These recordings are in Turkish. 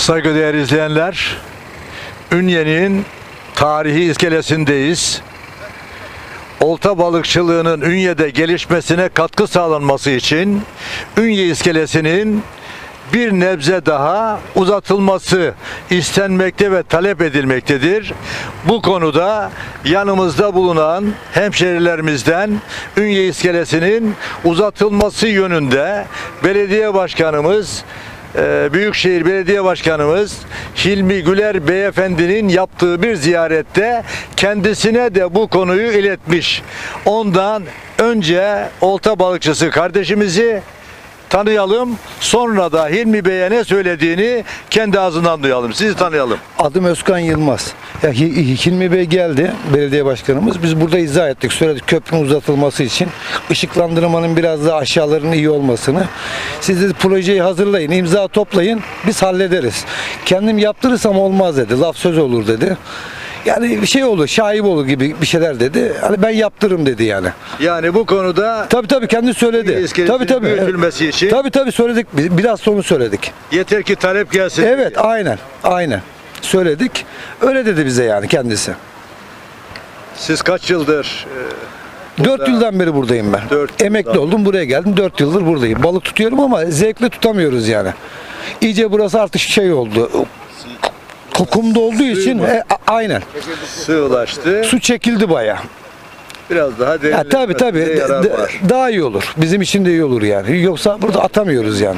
Saygıdeğer izleyenler, Ünye'nin tarihi iskelesindeyiz. Olta balıkçılığının Ünye'de gelişmesine katkı sağlanması için Ünye iskelesinin bir nebze daha uzatılması istenmekte ve talep edilmektedir. Bu konuda yanımızda bulunan hemşerilerimizden Ünye iskelesinin uzatılması yönünde belediye başkanımız, Büyükşehir Belediye Başkanımız Hilmi Güler Beyefendinin yaptığı bir ziyarette kendisine de bu konuyu iletmiş. Ondan önce olta balıkçısı kardeşimizi tanıyalım. Sonra da Hilmi Bey'e ne söylediğini kendi ağzından duyalım. Sizi tanıyalım. Adım Özkan Yılmaz. Ya, Hilmi Bey geldi, belediye başkanımız. Biz burada izah ettik, söyledik köprünün uzatılması için. Işıklandırmanın biraz daha aşağılarının iyi olmasını. Siz de projeyi hazırlayın, imza toplayın, biz hallederiz. Kendim yaptırırsam olmaz dedi, laf söz olur dedi. Yani bir şey olur, şaib olur gibi bir şeyler dedi. Hani ben yaptırırım dedi yani. Yani bu konuda Tabii kendi söyledi. Tabii. büyütülmesi için Tabii söyledik. Biraz sonra söyledik. yeter ki talep gelsin. Evet, aynen. Söyledik. Öyle dedi bize yani kendisi. Siz kaç yıldır 4 yıldan beri buradayım ben. 4 Emekli yıldan. oldum, buraya geldim. 4 yıldır buradayım. Balık tutuyorum ama zevkle tutamıyoruz yani. İyice burası artık şey oldu. Kumda olduğu için aynen. sığlaştı? Su çekildi bayağı. Biraz daha Ya tabii yarar var. daha iyi olur. Bizim için de iyi olur yani. Yoksa burada atamıyoruz yani.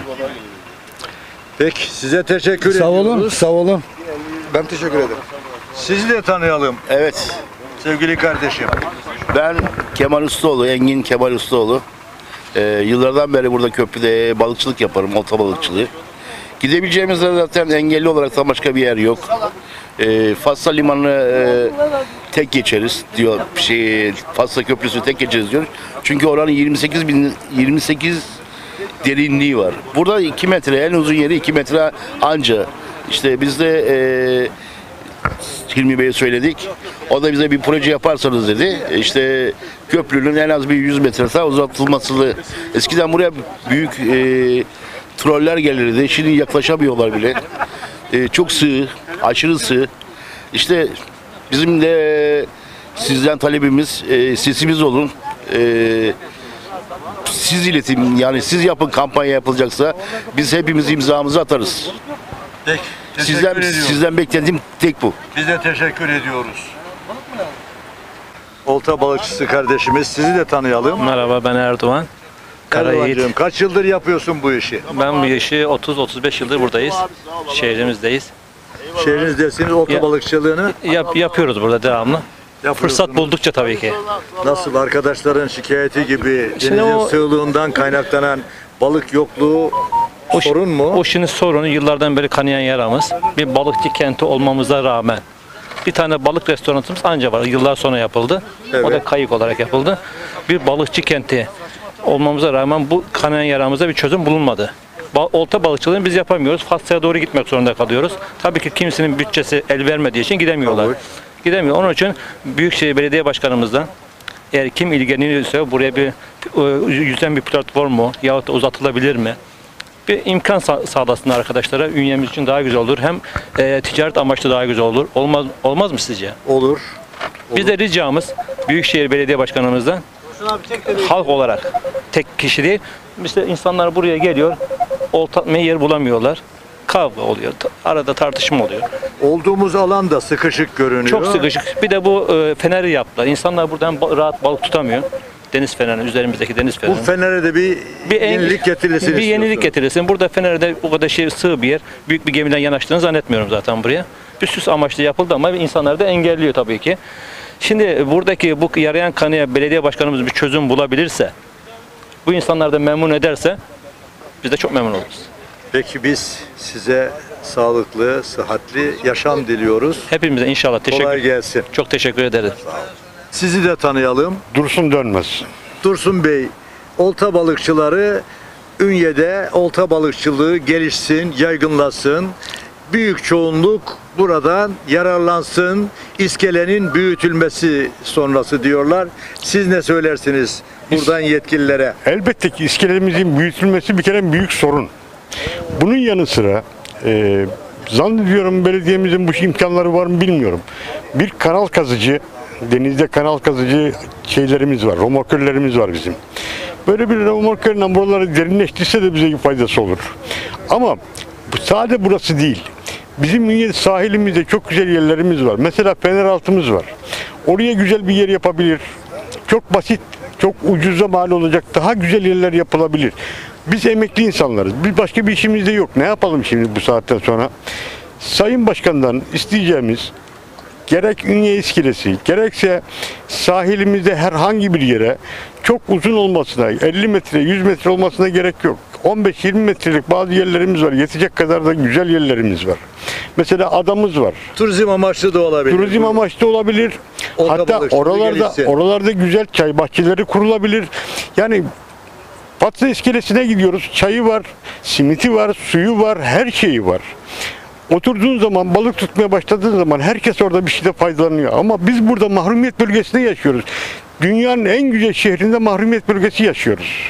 Peki, size teşekkür Sağ ediyoruz. olun. Ben teşekkür ederim. Sizi de tanıyalım Evet, sevgili kardeşim. ben Kemal Ustaoğlu, Engin Kemal Ustaoğlu. Yıllardan beri burada köprüde balıkçılık yaparım, olta balıkçılığı. Gidebileceğimiz yer zaten engelli olarak başka bir yer yok. Fasla limanını tek geçeriz diyor, Fasla Köprüsü tek geçeriz diyor. Çünkü oranın 28 derinliği var. Burada 2 metre, en uzun yeri 2 metre anca. İşte biz de Hilmi Bey'e söyledik. O da bize bir proje yaparsanız dedi. İşte köprünün en az bir 100 metre daha uzatılması. Eskiden buraya büyük troller gelirdi. Şimdi yaklaşamıyorlar bile. Çok sığ, aşırı sığ. İşte bizim de sizden talebimiz, sesimiz olun. Siz iletin, yani siz yapın, kampanya yapılacaksa biz hepimiz imzamızı atarız. Peki, teşekkür ediyoruz. Sizden beklediğim tek bu. Biz de teşekkür ediyoruz. Olta balıkçısı kardeşimiz, sizi de tanıyalım. Merhaba, ben Erdoğan. Karayiğit. Erdoğancığım, kaç yıldır yapıyorsun bu işi? Ben bu işi 30-35 yıldır buradayız. Şehrimizdeyiz. Şehrinizdesiniz, olta Ya- balıkçılığını yapıyoruz burada devamlı. yapıyorsunuz. Fırsat buldukça tabii ki. Nasıl, arkadaşların şikayeti gibi Şimdi denizin o- sığlığından kaynaklanan balık yokluğu sorun mu? O şimdi sorunu yıllardan beri kanayan yaramız. Bir balıkçı kenti olmamıza rağmen. Bir tane balık restoranımız anca var. Yıllar sonra yapıldı. O da Evet. kayık olarak yapıldı. Bir balıkçı kenti olmamıza rağmen bu kanayan yaramıza bir çözüm bulunmadı. Olta balıkçılığını biz yapamıyoruz. Fasya'ya doğru gitmek zorunda kalıyoruz. Tabii ki kimsenin bütçesi el vermediği için gidemiyorlar. Tabii. Gidemiyor. Onun için Büyükşehir Belediye Başkanımızdan eğer kim ilgileniyorsa buraya bir yüzden bir platform mu yahut da uzatılabilir mi? Bir imkan sağlasın arkadaşlara. Ünyemiz için daha güzel olur. Hem ticaret amaçlı daha güzel olur. Olmaz mı sizce? Olur. Biz de ricamız Büyükşehir Belediye Başkanımızdan halk olarak tek kişi değil. İşte insanlar buraya geliyor. Olta atmaya yer bulamıyorlar. Kavga oluyor. Arada tartışma oluyor. Olduğumuz alan da sıkışık görünüyor. Çok sıkışık. Bir de bu feneri yaptılar. İnsanlar buradan rahat balık tutamıyor. Deniz fenerinin üzerimizdeki deniz Bu fenerinin. fenere de bir yenilik getirilsin Bir yenilik istiyorsun. getirilsin. Burada Fener'de bu kadar sığ bir yer. Büyük bir gemiden yanaştığını zannetmiyorum zaten buraya. Bir süs amaçlı yapıldı ama insanlar da engelliyor tabii ki. Şimdi buradaki bu yarayan kanıya belediye başkanımız bir çözüm bulabilirse, bu insanlar da memnun ederse biz de çok memnun oluruz. Peki, biz size sağlıklı, sıhhatli yaşam diliyoruz. Hepimize inşallah Kolay gelsin. çok teşekkür ederiz. Sizi de tanıyalım. Dursun Dönmez. Dursun Bey, olta balıkçıları Ünye'de olta balıkçılığı gelişsin, yaygınlaşsın. Büyük çoğunluk buradan yararlansın. İskelenin büyütülmesi sonrası diyorlar. Siz ne söylersiniz buradan yetkililere? Elbette ki iskelemizin büyütülmesi bir kere büyük sorun. Bunun yanı sıra Zannediyorum belediyemizin bu imkanları var mı bilmiyorum. Bir kanal kazıcı, denizde kanal kazıcı şeylerimiz var, romorkörlerimiz var bizim. Böyle bir romorkörle buraları derinleştirse de bize bir faydası olur. Ama sadece burası değil. Bizim Ünye sahilimizde çok güzel yerlerimiz var. Mesela Feneraltı'mız var. Oraya güzel bir yer yapabilir. Çok basit, çok ucuza mal olacak daha güzel yerler yapılabilir. Biz emekli insanlarız. Biz başka bir işimiz de yok. Ne yapalım şimdi bu saatten sonra? Sayın Başkan'dan isteyeceğimiz gerek Ünye iskelesi, gerekse sahilimizde herhangi bir yere çok uzun olmasına, 50 metre, 100 metre olmasına gerek yok. 15-20 metrelik bazı yerlerimiz var. Yetecek kadar da güzel yerlerimiz var. Mesela adamız var. Turizm amaçlı da olabilir. Turizm amaçlı olabilir. Hatta Balıkçılığı oralarda güzel çay bahçeleri kurulabilir. Yani Fatsa iskelesine gidiyoruz. Çayı var, simiti var, suyu var, her şeyi var. Oturduğun zaman, balık tutmaya başladığın zaman herkes orada bir şeyde faydalanıyor. Ama biz burada mahrumiyet bölgesinde yaşıyoruz. Dünyanın en güzel şehrinde mahrumiyet bölgesi yaşıyoruz.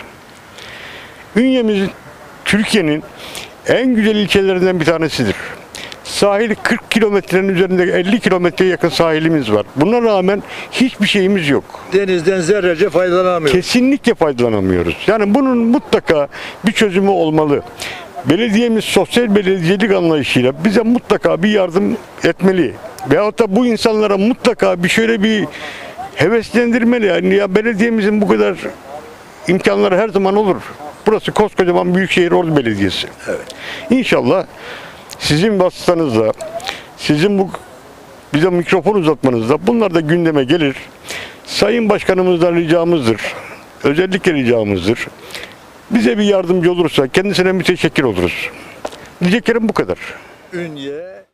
Ünye'miz Türkiye'nin en güzel ilçelerinden bir tanesidir. Sahili 40 kilometrenin üzerinde 50 kilometreye yakın sahilimiz var. Buna rağmen hiçbir şeyimiz yok. Denizden zerrece faydalanamıyor. Kesinlikle faydalanamıyoruz. Yani bunun mutlaka bir çözümü olmalı. Belediyemiz sosyal belediyecilik anlayışıyla bize mutlaka bir yardım etmeli. Veyahut da bu insanlara mutlaka bir şöyle bir heveslendirmeli. Yani ya belediyemizin bu kadar imkanları her zaman olur. Burası koskocaman Büyükşehir Ordu Belediyesi. Evet. İnşallah sizin vasıtanızla, sizin bu bize mikrofon uzatmanızla bunlar da gündeme gelir. Sayın Başkanımızdan ricamızdır. Özellikle ricamızdır. Bize bir yardımcı olursa kendisine müteşekkir oluruz. Diyeceklerim bu kadar. Ünye